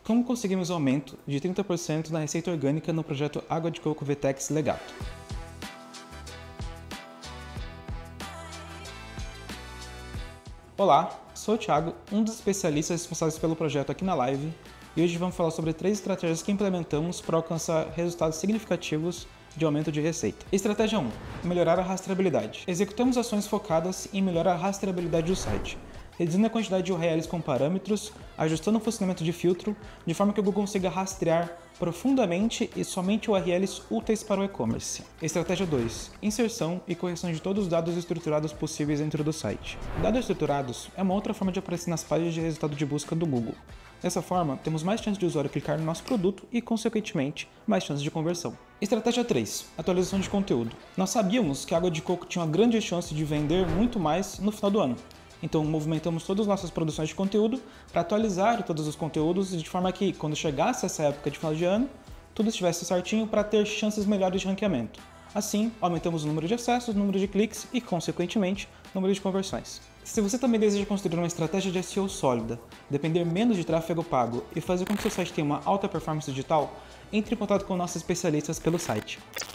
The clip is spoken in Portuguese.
Como conseguimos aumento de 30% na receita orgânica no projeto Água de Coco Vetex Legato? Olá, sou o Thiago, um dos especialistas responsáveis pelo projeto aqui na live, e hoje vamos falar sobre 3 estratégias que implementamos para alcançar resultados significativos de aumento de receita. Estratégia 1. Melhorar a rastreabilidade. Executamos ações focadas em melhorar a rastreabilidade do site, reduzindo a quantidade de URLs com parâmetros, ajustando o funcionamento de filtro, de forma que o Google consiga rastrear profundamente e somente URLs úteis para o e-commerce. Estratégia 2. Inserção e correção de todos os dados estruturados possíveis dentro do site. Dados estruturados é uma outra forma de aparecer nas páginas de resultado de busca do Google. Dessa forma, temos mais chances de usuário clicar no nosso produto e, consequentemente, mais chances de conversão. Estratégia 3. Atualização de conteúdo. Nós sabíamos que a água de coco tinha uma grande chance de vender muito mais no final do ano. Então, movimentamos todas as nossas produções de conteúdo para atualizar todos os conteúdos de forma que, quando chegasse essa época de final de ano, tudo estivesse certinho para ter chances melhores de ranqueamento. Assim, aumentamos o número de acessos, o número de cliques e, consequentemente, o número de conversões. Se você também deseja construir uma estratégia de SEO sólida, depender menos de tráfego pago e fazer com que seu site tenha uma alta performance digital, entre em contato com nossos especialistas pelo site.